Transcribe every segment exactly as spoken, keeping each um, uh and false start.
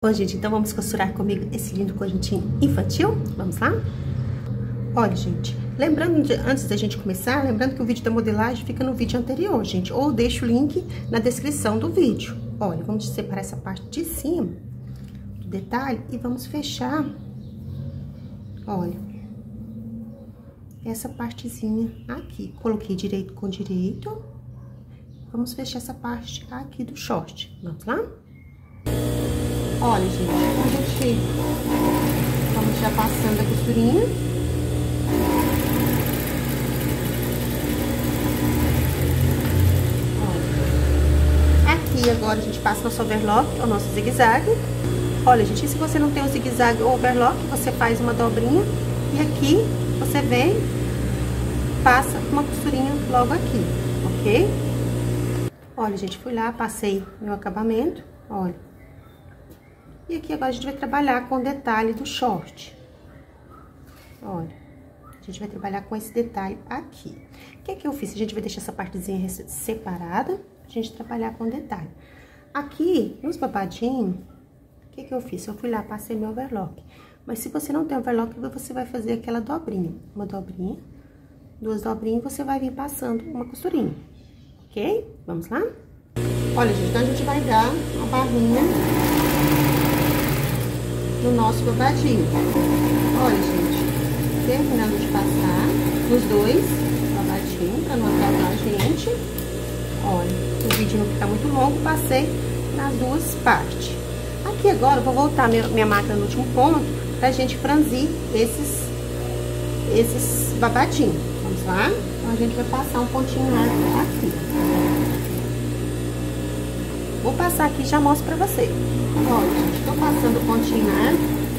Bom, gente, então vamos costurar comigo esse lindo conjuntinho infantil? Vamos lá? Olha, gente, lembrando, de, antes da gente começar, lembrando que o vídeo da modelagem fica no vídeo anterior, gente, ou deixo o link na descrição do vídeo. Olha, vamos separar essa parte de cima do detalhe e vamos fechar, olha, essa partezinha aqui. Coloquei direito com direito, vamos fechar essa parte aqui do short. Vamos lá? Olha, gente, a gente vamos já passando a costurinha. Olha. Aqui agora a gente passa nosso overlock, o nosso zigue-zague. Olha, gente, se você não tem o zigue-zague ou overlock, você faz uma dobrinha e aqui você vem, passa uma costurinha logo aqui, ok? Olha, gente, fui lá, passei meu acabamento, olha. E aqui agora a gente vai trabalhar com o detalhe do short. Olha, a gente vai trabalhar com esse detalhe aqui. O que é que eu fiz? A gente vai deixar essa partezinha separada, a gente trabalhar com o detalhe. Aqui, nos babadinhos, o que é que eu fiz? Eu fui lá, passei meu overlock. Mas se você não tem overlock, você vai fazer aquela dobrinha. Uma dobrinha, duas dobrinhas, você vai vir passando uma costurinha, ok? Vamos lá? Olha, gente, então a gente vai dar uma barrinha no nosso babadinho. Olha, gente, terminando de passar nos dois babadinhos, pra não atrapalhar a gente. Olha, o vídeo não fica muito longo, passei nas duas partes. Aqui agora, eu vou voltar minha, minha máquina no último ponto, pra gente franzir esses, esses babadinhos. Vamos lá? Então, a gente vai passar um pontinho aqui. Vou passar aqui e já mostro pra vocês. Olha, gente, tô passando o pontinho, né?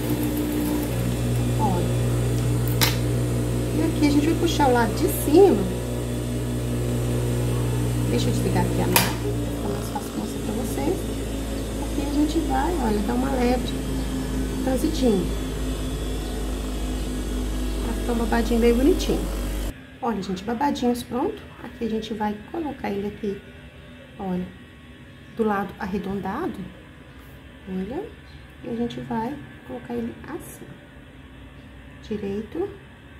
Olha. E aqui a gente vai puxar o lado de cima. Deixa eu desligar aqui a máquina, fica mais fácil mostrar pra vocês. Aqui a gente vai, olha, dar uma leve transitinho. Pra ficar um babadinho bem bonitinho. Olha, gente, babadinhos pronto. Aqui a gente vai colocar ele aqui, olha, do lado arredondado. Olha, e a gente vai colocar ele assim, direito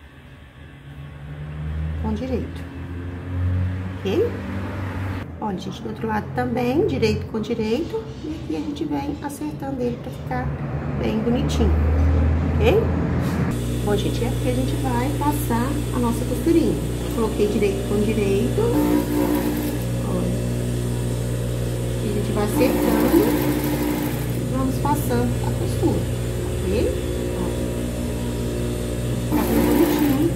com direito, ok? Olha, gente, do outro lado também, direito com direito, e aqui a gente vem acertando ele pra ficar bem bonitinho, ok? Bom, gente, e aqui a gente vai passar a nossa costurinha. Coloquei direito com direito, olha, e a gente vai acertando. Vamos passando a costura, ok? Ó, tá bem bonitinho.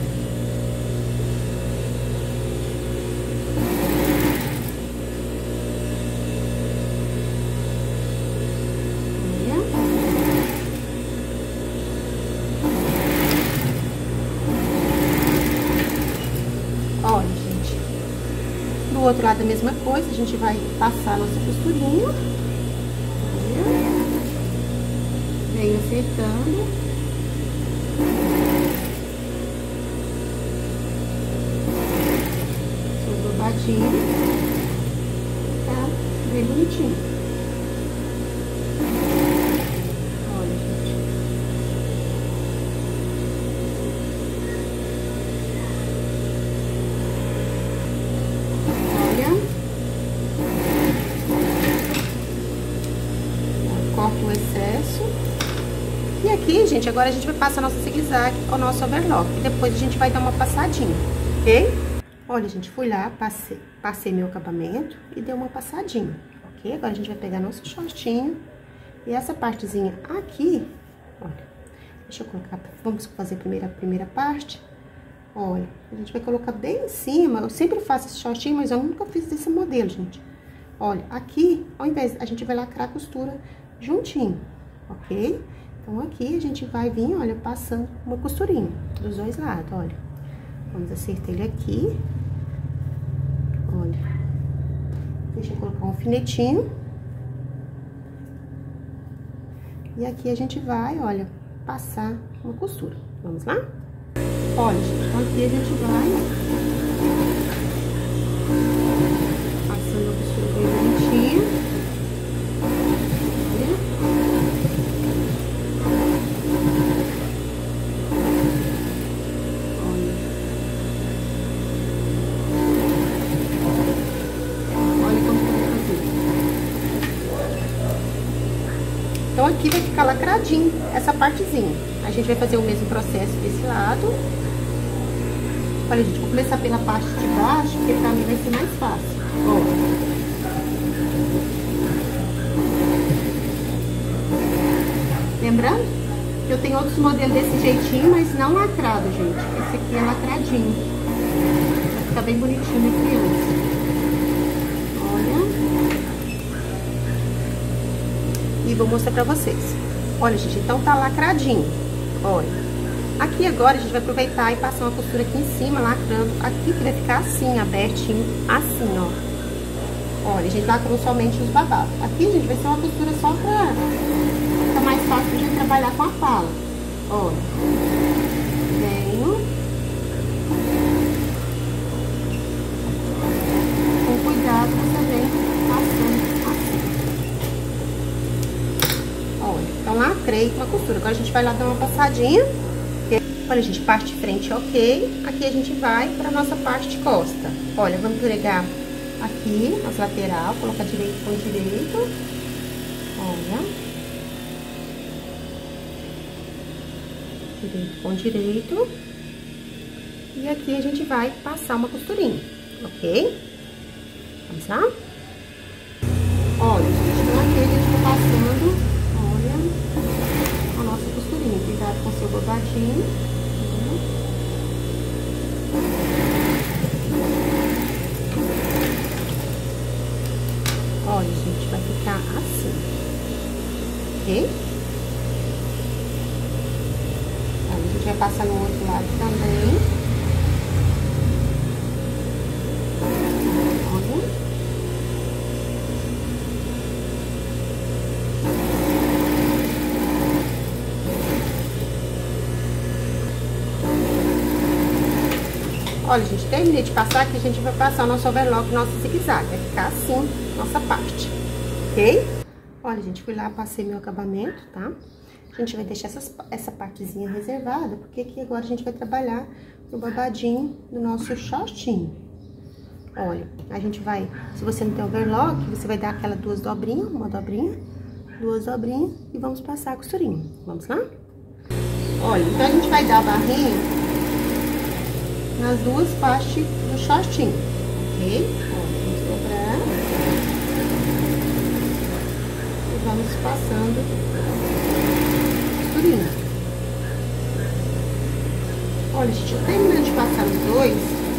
Olha. Olha, gente. Do outro lado a mesma coisa, a gente vai passar a nossa costurinha. Vem acertando. Seu babadinho. Tá bem bonitinho. Olha, gente. Olha. Corta o excesso. E aqui, gente, agora a gente vai passar nosso zigue-zague ao nosso overlock. E depois a gente vai dar uma passadinha, ok? Olha, gente, fui lá, passei, passei meu acabamento e dei uma passadinha, ok? Agora a gente vai pegar nosso shortinho. E essa partezinha aqui, olha, deixa eu colocar, vamos fazer primeiro a primeira parte. Olha, a gente vai colocar bem em cima. Eu sempre faço esse shortinho, mas eu nunca fiz desse modelo, gente. Olha, aqui, ao invés, a gente vai lacrar a costura juntinho, ok? Então, aqui a gente vai vir, olha, passando uma costurinha dos dois lados, olha. Vamos acertar ele aqui. Olha. Deixa eu colocar um alfinetinho. E aqui a gente vai, olha, passar uma costura. Vamos lá? Olha, gente, então aqui a gente vai passando a costura bem bonitinha. aqui vai ficar lacradinho essa partezinha. A gente vai fazer o mesmo processo desse lado. Olha, gente, vou começar pela parte de baixo, porque pra mim vai ser mais fácil. Ó. Lembrando que eu tenho outros modelos desse jeitinho, mas não lacrado, gente. Esse aqui é lacradinho. Vai ficar bem bonitinho na criança. Olha. E vou mostrar pra vocês. Olha, gente, então tá lacradinho. Olha. Aqui agora a gente vai aproveitar e passar uma costura aqui em cima, lacrando. Aqui que vai ficar assim, abertinho, assim, ó. Olha, a gente lacrou somente os babados. Aqui, gente, vai ser uma costura só pra ficar mais fácil pra gente trabalhar com a pala. Olha. Venho. Com cuidado, você vem passando assim. Olha, então lacrei com a costura. Agora a gente vai lá dar uma passadinha. Olha, gente, parte de frente ok. Aqui a gente vai pra nossa parte de costa. Olha, vamos pregar aqui as laterais, colocar direito com direito. Olha. Direito com direito. E aqui a gente vai passar uma costurinha, ok? Vamos lá? Olha, gente, então aqui a gente vai passando, olha, a nossa costurinha. Cuidado com o seu babadinho. Olha, gente, vai ficar assim, ok? Olha, a gente vai passar no outro lado também. Olha. Olha, gente, terminei de passar aqui, a gente vai passar o nosso overlock, nosso zigue-zague. Vai ficar assim, nossa parte, ok? Olha, gente, fui lá, passei meu acabamento, tá? A gente vai deixar essas, essa partezinha reservada, porque aqui agora a gente vai trabalhar no babadinho do nosso shortinho. Olha, a gente vai, se você não tem overlock, você vai dar aquelas duas dobrinhas, uma dobrinha, duas dobrinhas, e vamos passar a costurinha. Vamos lá? Olha, então a gente vai dar a barrinha nas duas partes do shortinho, ok? Ó, vamos dobrar. E vamos passando costurinha. Olha, gente, eu terminando de passar os dois.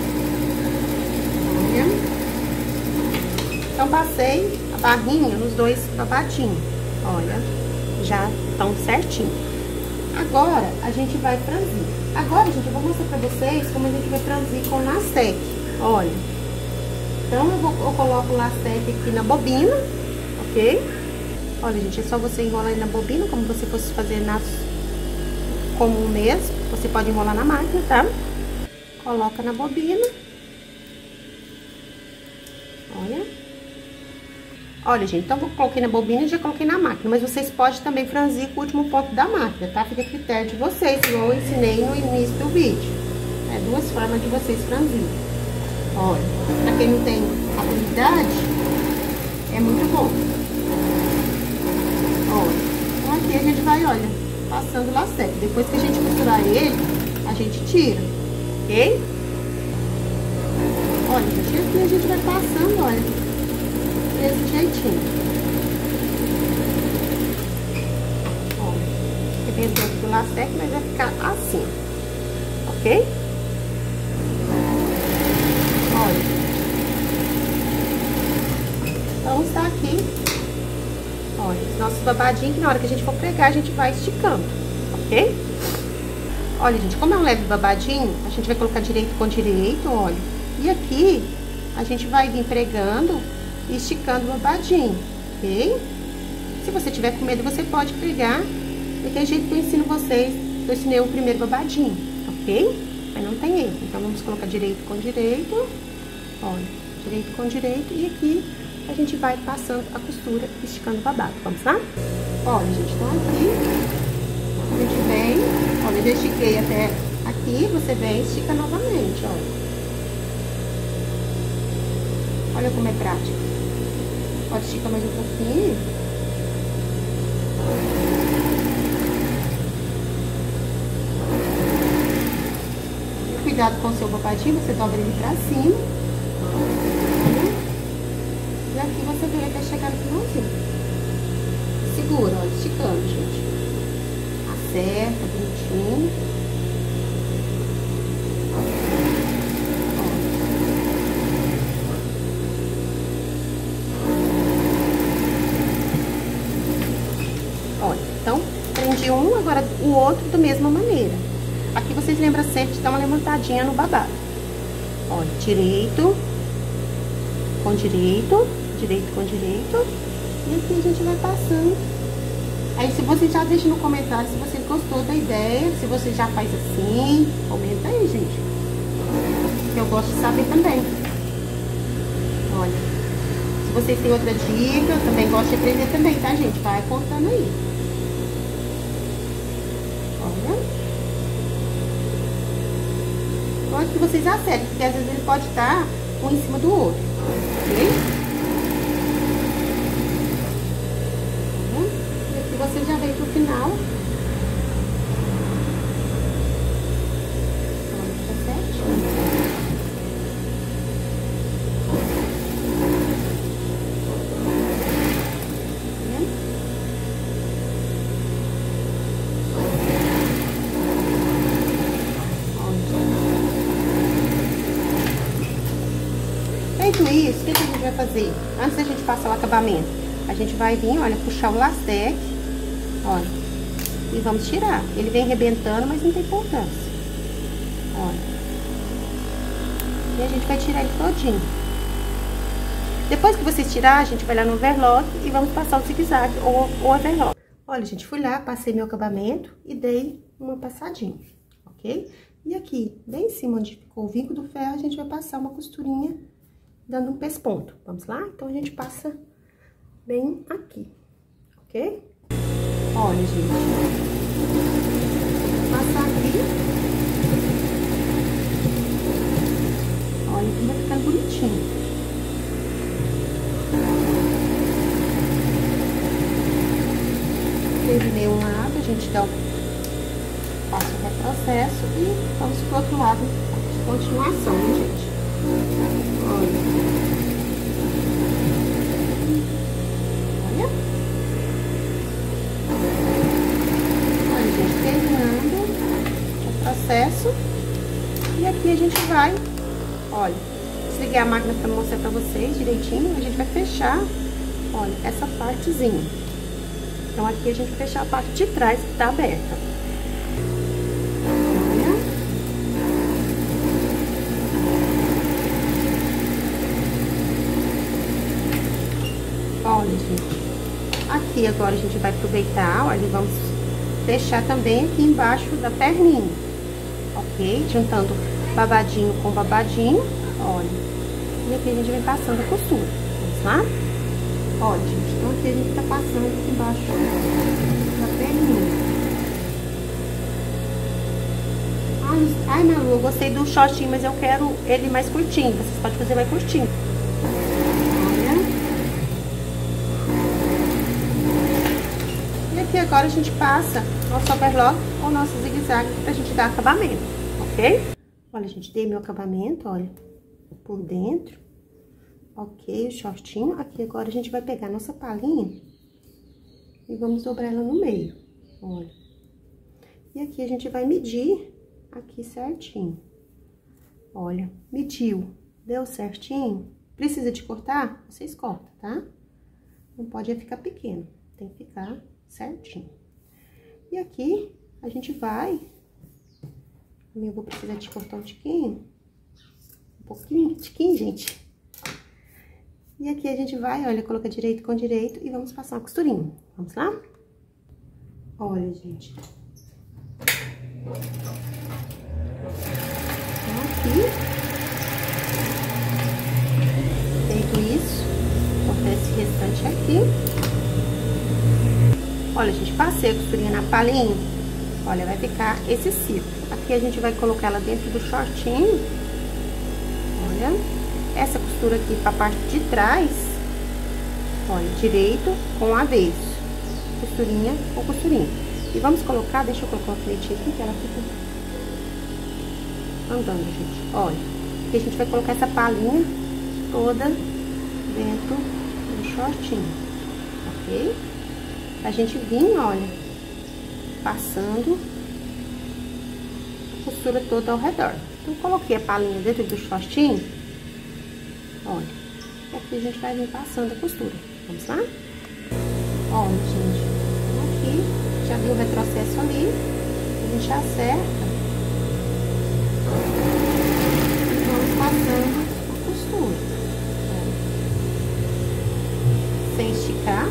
Olha. Então, passei a barrinha nos dois babadinhos. Olha, já estão certinho. Agora, a gente vai franzir. Agora, gente, eu vou mostrar pra vocês como a gente vai franzir com o lastec. Olha. Então, eu, vou, eu coloco o lastec aqui na bobina, ok? Olha, gente, é só você enrolar aí na bobina, como você fosse fazer nas comum mesmo. Você pode enrolar na máquina, tá? Coloca na bobina. Olha. Olha, gente, então eu coloquei na bobina e já coloquei na máquina. Mas vocês podem também franzir com o último ponto da máquina, tá? Fica a critério de vocês, igual eu ensinei no início do vídeo. É duas formas de vocês franzirem. Olha, pra quem não tem habilidade, é muito bom. Olha, então aqui a gente vai, olha, passando o lastec. Depois que a gente costurar ele, a gente tira, ok? Olha, gente, aqui a gente vai passando, olha, desse jeitinho. Olha, dependendo do lastec, mas vai ficar assim, ok? Olha. Então, está aqui, olha, os nossos babadinhos, que na hora que a gente for pregar, a gente vai esticando, ok? Olha, gente, como é um leve babadinho, a gente vai colocar direito com direito, olha. E aqui, a gente vai vir pregando e esticando o babadinho, ok? Se você tiver com medo, você pode pregar daquele jeito que eu ensino vocês. Eu ensinei o primeiro babadinho, ok? Mas não tem erro. Então, vamos colocar direito com direito. Olha, direito com direito. E aqui, a gente vai passando a costura, esticando o babado. Vamos lá? Olha, gente, então aqui, a gente vem, olha, eu já estiquei até aqui, você vem e estica novamente, olha. Olha como é prático. Pode esticar mais um pouquinho. cuidado com o seu babadinho, você dobra ele pra cima. E aqui você vem até chegar no finalzinho. Segura, ó, esticando, gente. Acerta, bonitinho. Olha, então, prendi um, agora o outro da mesma maneira. Aqui vocês lembram sempre de dar uma levantadinha no babado. Olha, direito, com direito, direito com direito. E aqui a gente vai passando. Aí, se você já deixa no comentário se você gostou da ideia, se você já faz assim, comenta aí, gente. Que eu gosto de saber também. Olha, se vocês têm outra dica, eu também gosto de aprender também, tá, gente? Vai contando aí. Olha. Eu acho que vocês acertem, porque às vezes ele pode estar um em cima do outro, ok? E aqui você já vem pro final. Olha, tá certinho. Feito isso, o que, que a gente vai fazer? Antes da gente passar o acabamento, a gente vai vir, olha, puxar o lastec, olha, e vamos tirar. Ele vem arrebentando, mas não tem importância. Olha. E a gente vai tirar ele todinho. Depois que vocês tirar, a gente vai lá no overlock e vamos passar o zigue-zague ou o overlock. Olha, gente, fui lá, passei meu acabamento e dei uma passadinha, ok? E aqui, bem em cima onde ficou o vinco do ferro, a gente vai passar uma costurinha dando um pesponto. Vamos lá? Então, a gente passa bem aqui, ok? Olha, gente. Vou passar aqui. Olha, como vai ficando bonitinho. Terminei um lado, a gente dá o passa o retrocesso e vamos pro outro lado de continuação, né, gente? Olha. Olha. Olha, gente, terminando o processo. E aqui a gente vai, olha, desliguei a máquina para mostrar para vocês direitinho. A gente vai fechar, olha, essa partezinha. Então, aqui a gente vai fechar a parte de trás que tá aberta. Olha, gente, aqui agora a gente vai aproveitar, olha, vamos fechar também aqui embaixo da perninha, ok? Juntando babadinho com babadinho, olha. E aqui a gente vem passando a costura, vamos lá? Olha, gente, então aqui a gente tá passando aqui embaixo da perninha. Ai, ai, Malu, eu gostei do shortinho, mas eu quero ele mais curtinho, vocês podem fazer mais curtinho. E agora a gente passa nosso overlock ou nosso zigue-zague pra gente dar acabamento, ok? Olha, gente, dei meu acabamento, olha, por dentro, ok, o shortinho. Aqui agora a gente vai pegar nossa palhinha e vamos dobrar ela no meio, olha. E aqui a gente vai medir aqui certinho, olha, mediu, deu certinho. Precisa de cortar? Vocês cortam, tá? Não pode ficar pequeno, tem que ficar certinho. E aqui, a gente vai... Eu vou precisar de cortar um tiquinho. Um pouquinho, tiquinho, gente. E aqui a gente vai, olha, coloca direito com direito e vamos passar uma costurinha. Vamos lá? Olha, gente. Então, aqui. Feito isso, cortar esse restante aqui. Olha, gente, passei a costurinha na palhinha. Olha, vai ficar esse círculo. Aqui a gente vai colocar ela dentro do shortinho. Olha. Essa costura aqui pra parte de trás. Olha, direito com avesso. Costurinha com costurinha. E vamos colocar, deixa eu colocar uma fletinha aqui, que ela fica... andando, gente. Olha, aqui a gente vai colocar essa palhinha toda dentro do shortinho, ok? A gente vir, olha, passando a costura toda ao redor. Então, coloquei a palhinha dentro do shortinho, olha, e aqui a gente vai vir passando a costura. Vamos lá? Olha, gente, aqui, já viu o retrocesso ali, a gente acerta e vamos passando a costura, olha, sem esticar.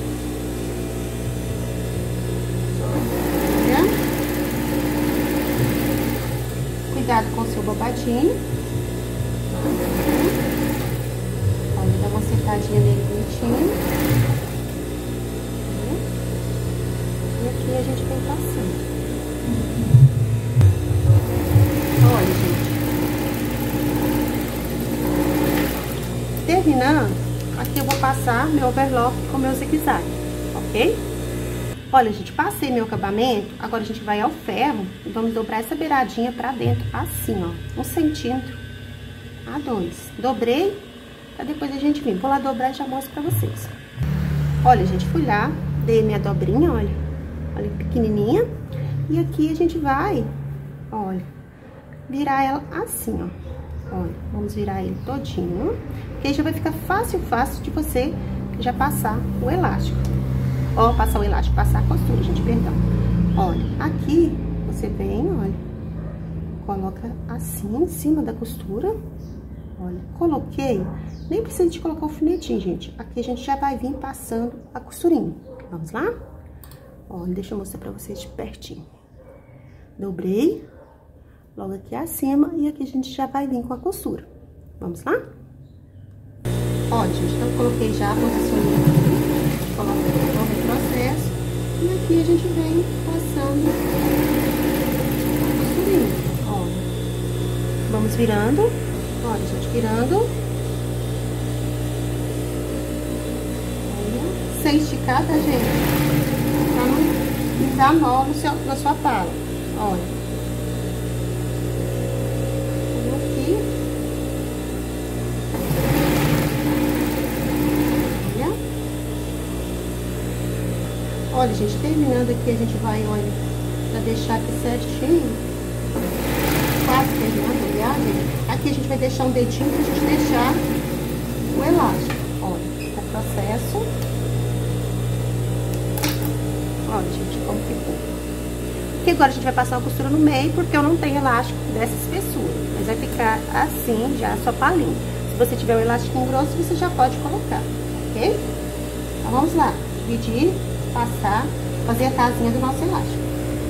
Cuidado com o seu babadinho. Olha, dá uma acertadinha nele bonitinho. E aqui a gente vem passando. Olha, gente. Terminando, aqui eu vou passar meu overlock com meu zigue-zague, ok? Olha, gente, passei meu acabamento, agora a gente vai ao ferro e vamos dobrar essa beiradinha pra dentro, assim, ó, um centímetro a dois. Dobrei, pra depois a gente vir. Vou lá dobrar e já mostro pra vocês. Olha, gente, fui lá, dei minha dobrinha, olha, olha, pequenininha. E aqui a gente vai, olha, virar ela assim, ó. Olha, vamos virar ele todinho, que aí já vai ficar fácil, fácil de você já passar o elástico. Ó, passar o elástico, passar a costura, gente, perdão. Olha, aqui você vem, olha, coloca assim em cima da costura. Olha, coloquei, nem precisa de colocar o alfinetinho, gente. Aqui a gente já vai vir passando a costurinha. Vamos lá? Olha, deixa eu mostrar pra vocês de pertinho. Dobrei, logo aqui acima, e aqui a gente já vai vir com a costura. Vamos lá? Olha, gente, então eu coloquei já a posicionei aqui, coloquei todo o processo, e aqui a gente vem passando a costurinha. Olha, vamos virando, olha, gente, virando. Olha, sem esticar, tá, gente? Pra não dar nó no seu, na sua pala. Olha. Olha, gente, terminando aqui, a gente vai, olha, pra deixar aqui certinho, quase terminando, aliás, gente, aqui a gente vai deixar um dedinho pra gente deixar o elástico. Olha, o processo. Olha, gente, como ficou. Aqui agora a gente vai passar uma costura no meio, porque eu não tenho elástico dessa espessura, mas vai ficar assim, já a sua palhinha. Se você tiver o elástico grosso, você já pode colocar, ok? Então, vamos lá, dividir, passar, fazer a casinha do nosso elástico.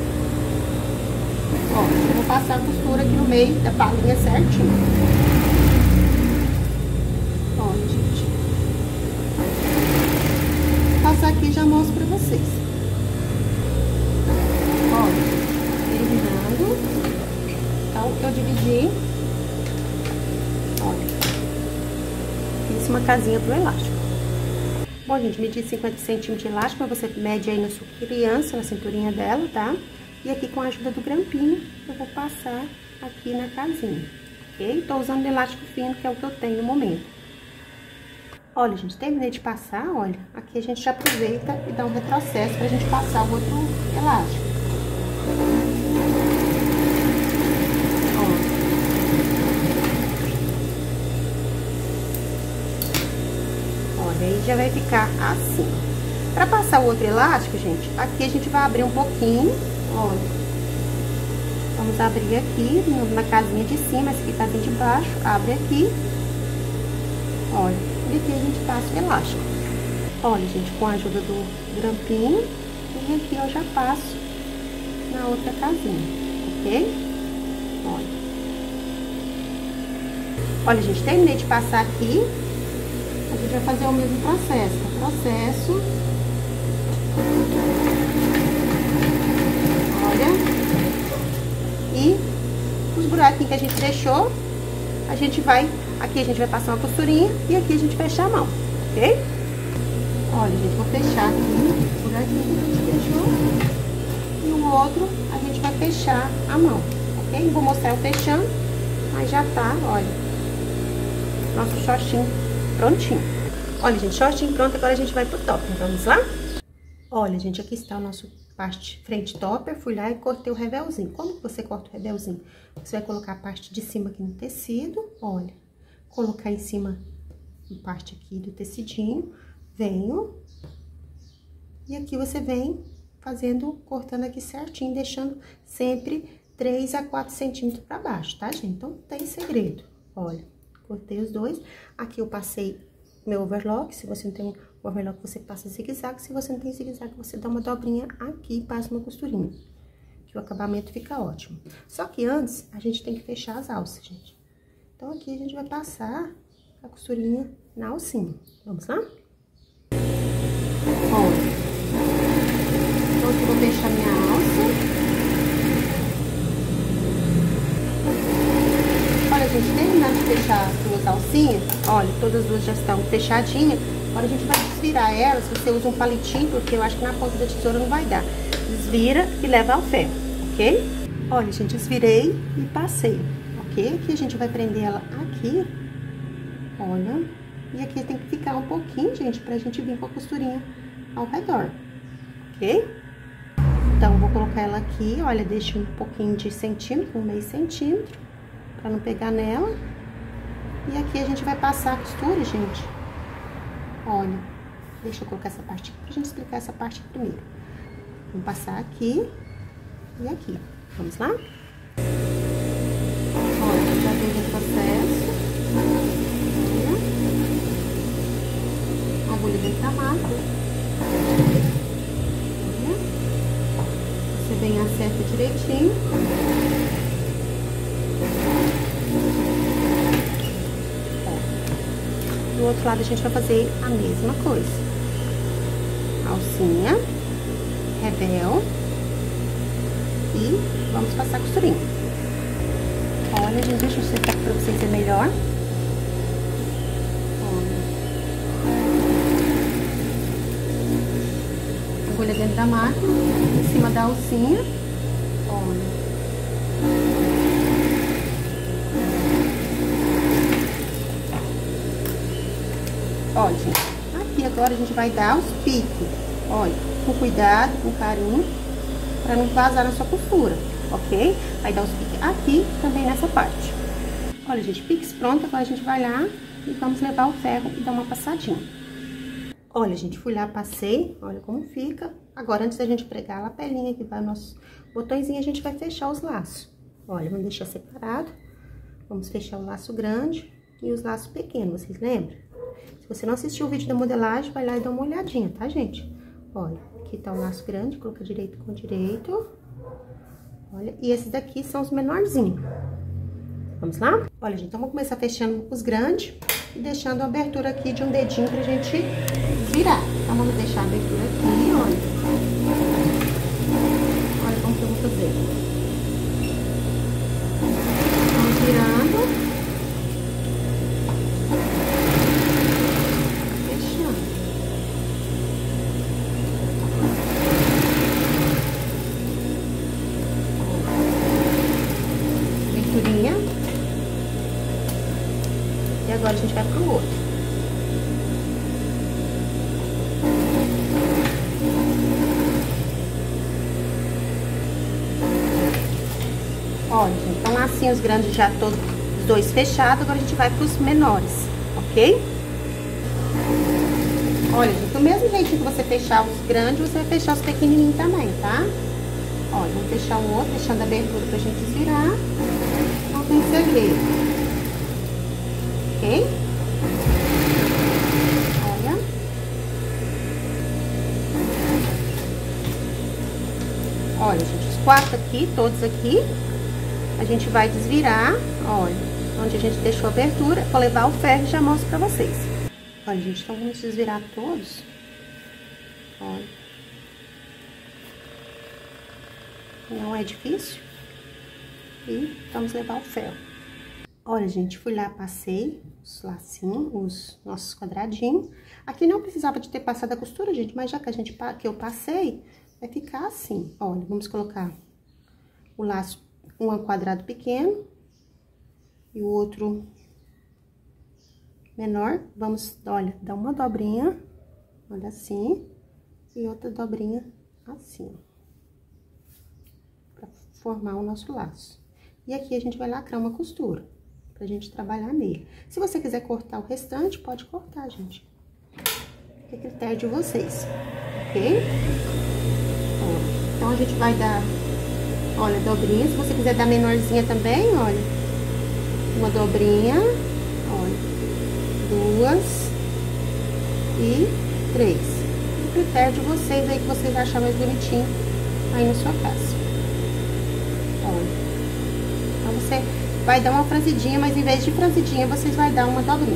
Ó, eu vou passar a costura aqui no meio da palhinha certinho. Olha, gente. Vou passar aqui e já mostro pra vocês. Olha, terminando. Então, eu dividi. Olha. Fiz uma casinha pro elástico. Bom, gente, medi cinquenta centímetros de elástico, mas você mede aí na sua criança, na cinturinha dela, tá? E aqui, com a ajuda do grampinho, eu vou passar aqui na casinha, ok? Tô usando elástico fino, que é o que eu tenho no momento. Olha, gente, terminei de passar, olha. Aqui a gente já aproveita e dá um retrocesso pra gente passar o outro elástico. Aí já vai ficar assim. Pra passar o outro elástico, gente, aqui a gente vai abrir um pouquinho, olha. Vamos abrir aqui na casinha de cima, essa aqui casinha de baixo, abre aqui. Olha, e aqui a gente passa o elástico. Olha, gente, com a ajuda do grampinho, e aqui eu já passo na outra casinha, ok? Olha. Olha, gente, terminei de passar aqui. A gente vai fazer o mesmo processo, processo, olha, e os buraquinhos que a gente deixou, a gente vai, aqui a gente vai passar uma costurinha e aqui a gente fecha a mão, ok? Olha, gente, vou fechar aqui o buraquinho que a gente deixou e o outro a gente vai fechar a mão, ok? Não vou mostrar eu fechando, mas já tá, olha, nosso shortinho prontinho. Olha, gente, shortinho pronto, agora a gente vai pro top, vamos lá? Olha, gente, aqui está o nosso parte frente topper, fui lá e cortei o revelzinho. Como que você corta o revelzinho? Você vai colocar a parte de cima aqui no tecido, olha, colocar em cima a parte aqui do tecidinho, venho, e aqui você vem fazendo, cortando aqui certinho, deixando sempre três a quatro centímetros pra baixo, tá, gente? Então, não tem segredo. Olha, cortei os dois. Aqui eu passei meu overlock. Se você não tem um overlock, você passa zigue-zague. Se você não tem zigue-zague, você dá uma dobrinha aqui e passa uma costurinha, que o acabamento fica ótimo. Só que antes, a gente tem que fechar as alças, gente. Então, aqui a gente vai passar a costurinha na alcinha. Vamos lá? Olha. Então, aqui eu vou fechar minha alça. Olha, gente, terminando de fechar as duas alcinhas, olha, todas as duas já estão fechadinhas. Agora a gente vai desvirar elas. Você usa um palitinho, porque eu acho que na ponta da tesoura não vai dar. Desvira e leva ao ferro, ok? Olha, gente, desvirei e passei, ok? Aqui a gente vai prender ela aqui, olha. E aqui tem que ficar um pouquinho, gente, pra gente vir com a costurinha ao redor, ok? Então, vou colocar ela aqui, olha, deixa um pouquinho de centímetro, um meio centímetro, pra não pegar nela. E aqui a gente vai passar a costura, gente. Olha, deixa eu colocar essa parte aqui pra gente explicar essa parte primeiro. Vamos passar aqui e aqui. Vamos lá? Olha, já fez o processo. Olha. Agulha dentro da máquina. Olha. Você vem e acerta direitinho. Do outro lado a gente vai fazer a mesma coisa. Alcinha, revel e vamos passar a costurinha. Olha, gente, deixa eu secar pra vocês verem melhor. Olha. Agulha dentro da máquina, em cima da alcinha. Olha. Olha, gente, aqui agora a gente vai dar os piques, olha, com cuidado, com carinho, pra não vazar na sua costura, ok? Vai dar os piques aqui, também nessa parte. Olha, gente, piques pronto, agora a gente vai lá e vamos levar o ferro e dar uma passadinha. Olha, gente, fui lá, passei, olha como fica. Agora, antes da gente pregar a lapelinha, que vai o nosso botõezinho, a gente vai fechar os laços. Olha, vamos deixar separado, vamos fechar o laço grande e os laços pequenos, vocês lembram? Se você não assistiu o vídeo da modelagem, vai lá e dá uma olhadinha, tá, gente? Olha, aqui tá o laço grande, coloca direito com direito. Olha, e esses daqui são os menorzinhos. Vamos lá? Olha, gente, então vamos começar fechando os grandes e deixando a abertura aqui de um dedinho pra gente virar. Então, vamos deixar a abertura aqui, olha. Olha como que eu vou fazer. Vamos virando. E agora a gente vai pro outro. Olha, gente, então assim os grandes já todos os dois fechados, agora a gente vai pros menores, ok? Olha, gente, do mesmo jeito que você fechar os grandes, você vai fechar os pequenininhos também, tá? Olha, vamos fechar o outro, deixando a abertura pra gente virar. Não tem segredo. Ok? Olha. Olha, gente, os quatro aqui, todos aqui, a gente vai desvirar, olha, onde a gente deixou a abertura, vou levar o ferro e já mostro pra vocês. Olha, gente, então vamos desvirar todos. Olha. Não é difícil. E vamos levar o ferro. Olha, gente, fui lá, passei os lacinhos, os nossos quadradinhos. Aqui não precisava de ter passado a costura, gente, mas já que a gente que eu passei, vai ficar assim. Olha, vamos colocar o laço um quadrado pequeno e o outro menor. Vamos, olha, dar uma dobrinha, olha assim, e outra dobrinha assim, ó, pra formar o nosso laço. E aqui a gente vai lacrar uma costura, pra gente trabalhar nele. Se você quiser cortar o restante, pode cortar, gente. É critério de vocês, ok? Ó, então, a gente vai dar, olha, dobrinha. Se você quiser dar menorzinha também, olha, uma dobrinha, olha, duas e três. O critério de vocês aí, que vocês acharem mais bonitinho aí na sua casa. Olha. Então, você vai dar uma franzidinha, mas em vez de franzidinha, vocês vai dar uma dobrinha.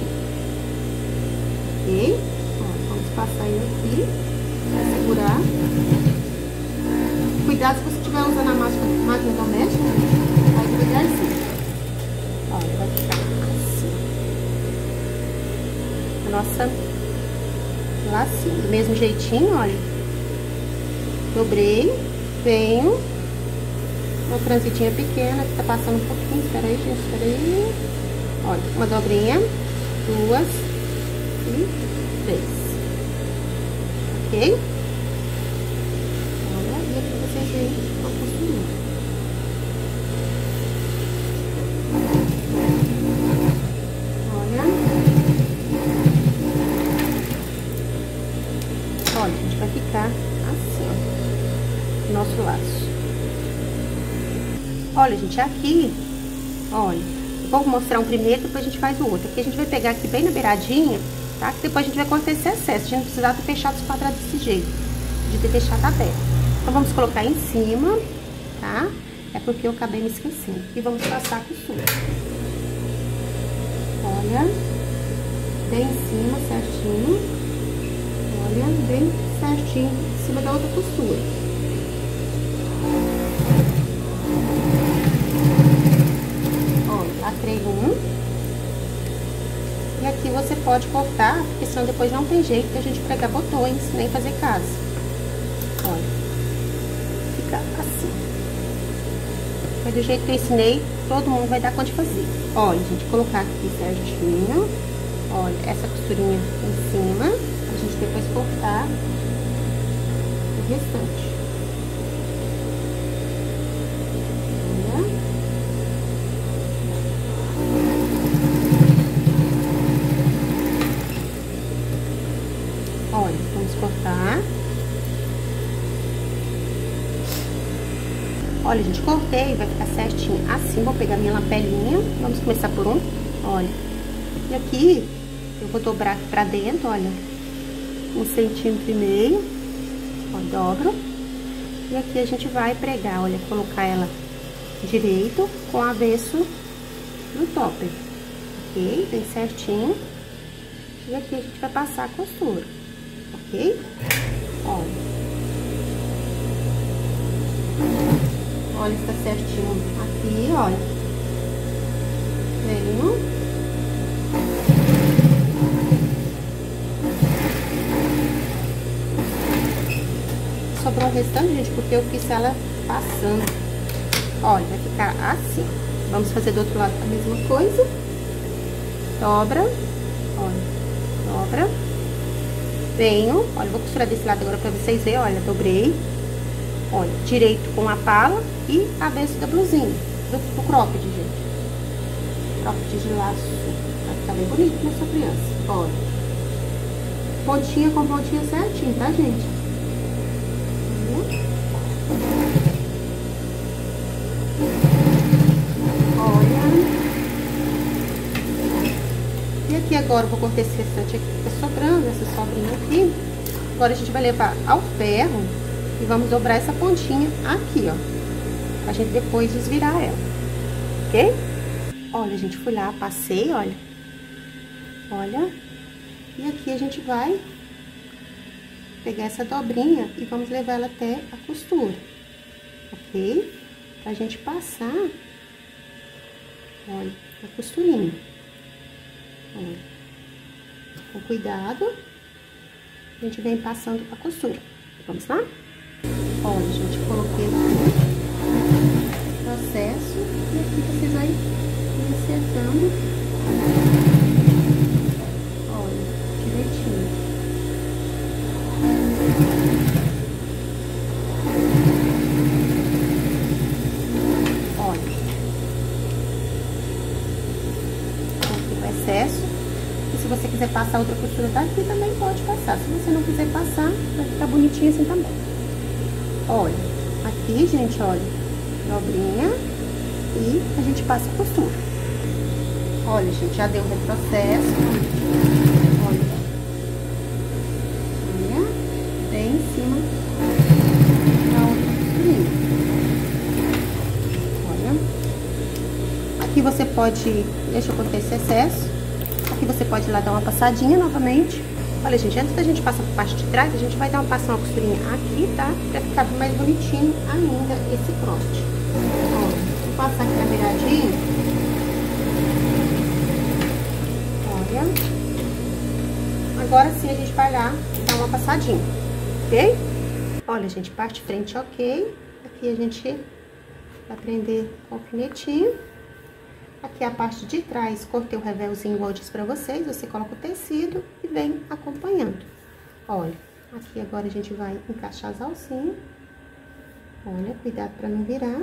Ok? Ó, vamos passar ele aqui, vai segurar. Cuidado se você estiver usando a máquina, máquina doméstica, vai devagarzinho. Ó, vai ficar assim. A nossa lacinho. Do mesmo jeitinho, olha. Dobrei, venho. Uma franzidinha pequena, que tá passando um pouquinho. Espera aí, gente, espera aí. Olha, uma dobrinha, duas e três. Ok? Olha, e aqui vocês veem a costurinha. Olha. Olha, a gente vai ficar assim, ó, o nosso laço. Olha, gente, aqui, olha, eu vou mostrar um primeiro, depois a gente faz o outro. Aqui a gente vai pegar aqui bem na beiradinha, tá? Que depois a gente vai cortar esse excesso. A gente não precisava ter fechado os quadrados desse jeito, de ter deixado aberto. Então, vamos colocar em cima, tá? É porque eu acabei me esquecendo. E vamos passar a costura. Olha, bem em cima, certinho. Olha, bem certinho, em cima da outra costura. Lacrei um. E aqui você pode cortar, porque senão depois não tem jeito de a gente pregar botões, nem fazer casa. Olha. Fica assim. Mas do jeito que eu ensinei, todo mundo vai dar conta de fazer. Olha, gente, colocar aqui certinho. Olha, essa costurinha em cima. A gente depois cortar o restante. Olha, vamos cortar. Olha, gente, cortei, vai ficar certinho assim. Vou pegar minha lapelinha, vamos começar por um, olha. E aqui, eu vou dobrar aqui pra dentro, olha, um centímetro e meio, ó, dobro. E aqui a gente vai pregar, olha, colocar ela direito com o avesso no topper, ok? Bem certinho. E aqui a gente vai passar a costura. Ok? Olha. Olha, está certinho aqui, olha. Venho. Sobrou o restante, gente, porque eu fiz ela passando. Olha, vai ficar assim. Vamos fazer do outro lado a mesma coisa. Dobra. Olha, dobra. Venho, olha, vou costurar desse lado agora pra vocês verem, olha, dobrei. Olha, direito com a pala e avesso da blusinha, do, do cropped, gente. Cropped de laço, vai ficar bem bonito na sua criança, olha. Pontinha com pontinha certinho, tá, gente? Olha. E aqui agora eu vou cortar esse restante aqui que tá sobrando, essa sobrinha aqui. Agora a gente vai levar ao ferro e vamos dobrar essa pontinha aqui, ó. Pra gente depois desvirar ela, ok? Olha, gente, fui lá, passei, olha. Olha. E aqui a gente vai pegar essa dobrinha e vamos levar ela até a costura, ok? Pra gente passar, olha, a costurinha. Olha, com cuidado, a gente vem passando a costura. Vamos lá? Olha, gente, coloquei aqui. excesso e aqui vocês vão ir acertando, olha, direitinho. Olha, aqui o excesso. E se você quiser passar outra costura daqui, também pode passar. Se você não quiser passar, vai ficar bonitinho assim também. Olha, aqui, gente, olha, dobrinha e a gente passa a costura. Olha, gente, já deu um retrocesso. Olha, olha, bem em cima da outra costurinha. Olha, aqui você pode, deixa eu cortar esse excesso. Aqui você pode ir lá dar uma passadinha novamente. Olha, gente, antes da gente passar por parte de trás, a gente vai dar uma passar uma costurinha aqui, tá? Pra ficar mais bonitinho ainda esse croste. Ó, vou passar aqui a beiradinha. Olha. Agora sim a gente vai lá dar uma passadinha, ok? Olha, gente, parte de frente ok. Aqui a gente vai prender com o alfinetinho. Aqui a parte de trás, cortei o revelzinho igual eu disse pra vocês. Você coloca o tecido e vem acompanhando. Olha, aqui agora a gente vai encaixar as alcinhas. Olha, cuidado pra não virar.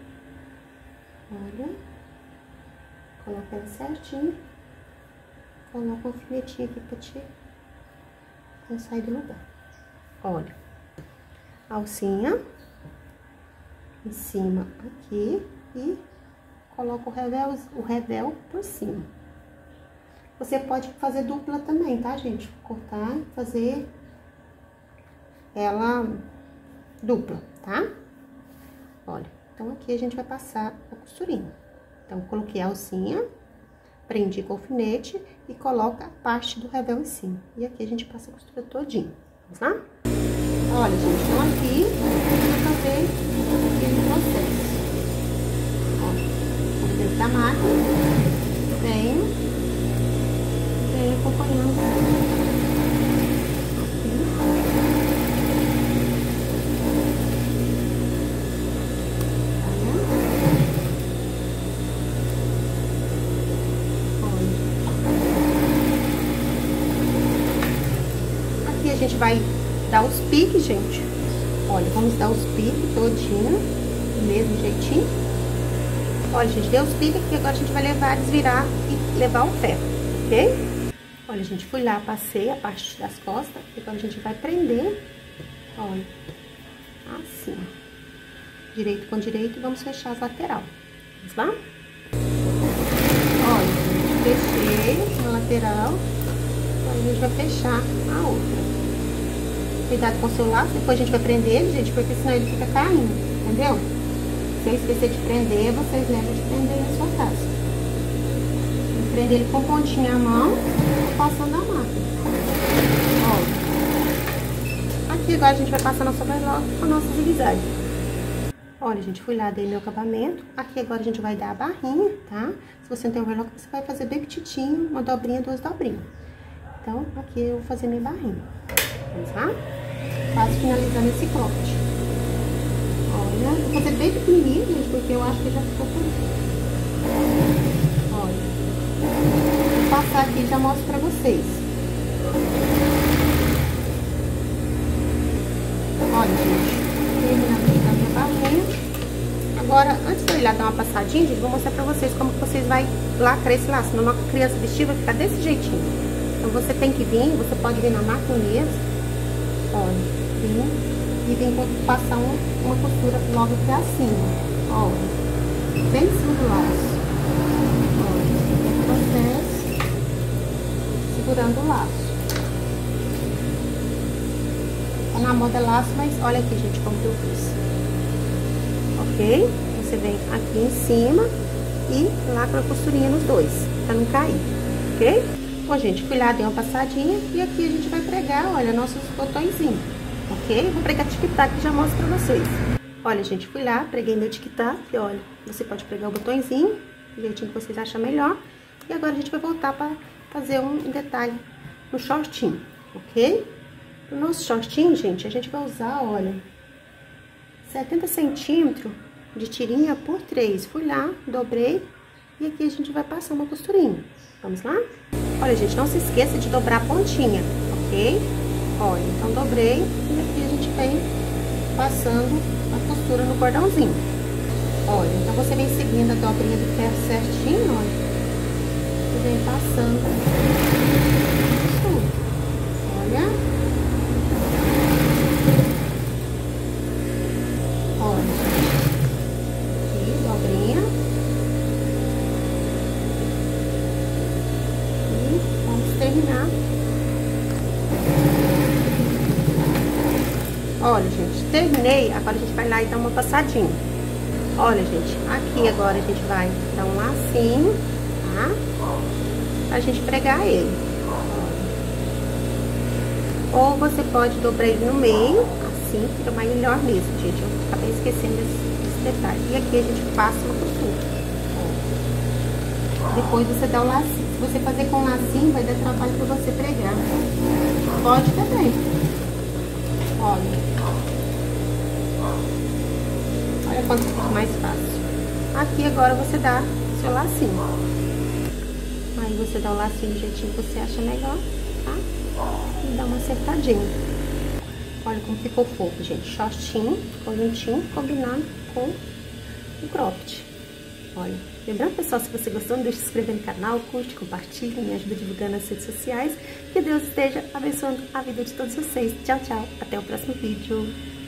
Olha. Coloca ela certinho. Coloca o alfinetinho aqui pra te não sair do lugar. Olha. Alcinha. Em cima aqui e... coloca o revel, o revel por cima. Você pode fazer dupla também, tá, gente? Cortar e fazer ela dupla, tá? Olha, então aqui a gente vai passar a costurinha. Então, coloquei a alcinha, prendi com o alfinete e coloca a parte do revel em cima. E aqui a gente passa a costura todinha, vamos lá? Olha, gente, então aqui eu vou fazer aquele processo. Dentro da máquina, venho, venho acompanhando aqui. Aqui a gente vai dar os piques, gente. Olha, vamos dar os piques todinho, do mesmo jeitinho. Olha, gente, deu os piques aqui, agora a gente vai levar, desvirar e levar o ferro, ok? Olha, gente, fui lá, passei a parte das costas, agora a gente vai prender, olha, assim, direito com direito, e vamos fechar as laterais, vamos lá? Olha, gente, fechei uma lateral, agora a gente vai fechar a outra. Cuidado com o seu laço, depois a gente vai prender ele, gente, porque senão ele fica caindo, entendeu? Se eu esquecer de prender, vocês lembram de prender na sua casa. Vou prender ele com pontinha à mão, passando a máquina. Olha. Aqui agora a gente vai passar nosso overlock com a nossa zigue-zague. Olha, gente, fui lá, dei meu acabamento. Aqui agora a gente vai dar a barrinha, tá? Se você não tem overlock, você vai fazer bem petitinho, uma dobrinha, duas dobrinhas. Então, aqui eu vou fazer minha barrinha. Vamos lá? Quase finalizando esse cropped. Olha, vou fazer bem pequenininho, gente, porque eu acho que já ficou por aqui. Olha. Vou passar aqui e já mostro pra vocês. Olha, gente, terminando a minha barrinha. Agora, antes de eu ir lá dar uma passadinha, gente, vou mostrar pra vocês como que vocês vão lacrar esse laço. Senão uma criança vestir vai ficar desse jeitinho. Então, você tem que vir, você pode vir na máquina mesmo. Olha, vir. E vem passar um, uma costura logo aqui acima, olha, bem em cima do laço, olha, processo, segurando o laço. Tá na moda laço, mas olha aqui, gente, como que eu fiz, ok? Você vem aqui em cima e lacra a costurinha nos dois, pra não cair, ok? Bom, gente, fui lá, dei uma passadinha e aqui a gente vai pregar, olha, nossos botõezinhos. Ok? Vou pregar tic-tac e já mostro pra vocês. Olha, gente, fui lá, preguei meu tic-tac, olha, você pode pregar o botõezinho, do jeitinho que vocês acham melhor. E agora a gente vai voltar pra fazer um detalhe no shortinho, ok? Pro nosso shortinho, gente, a gente vai usar, olha, setenta centímetros de tirinha por três. Fui lá, dobrei e aqui a gente vai passar uma costurinha. Vamos lá? Olha, gente, não se esqueça de dobrar a pontinha, ok? Olha, então dobrei e aqui a gente vem passando a costura no cordãozinho. Olha, então você vem seguindo a dobrinha do ferro certinho, olha, e vem passando a costura. Olha. Olha, aqui, dobrinha. E vamos terminar. Olha, gente, terminei. Agora a gente vai lá e dar uma passadinha. Olha, gente, aqui agora a gente vai dar um lacinho, tá? Pra gente pregar ele. Ou você pode dobrar ele no meio, assim, fica mais melhor mesmo, gente. Eu acabei esquecendo desse, desse detalhe. E aqui a gente passa uma costura. Depois você dá o lacinho. Se você fazer com lacinho, vai dar trabalho pra você pregar. Pode também. Olha. Olha quanto fica mais fácil. Aqui agora você dá seu lacinho. Aí você dá o lacinho do jeitinho que você acha melhor, tá? E dá uma acertadinha. Olha como ficou fofo, gente. Shortinho, ficou juntinho, combinado com o cropped. Olha, lembrando, pessoal, se você gostou, não deixe de se inscrever no canal, curte, compartilha, me ajuda divulgando nas redes sociais. Que Deus esteja abençoando a vida de todos vocês. Tchau, tchau. Até o próximo vídeo.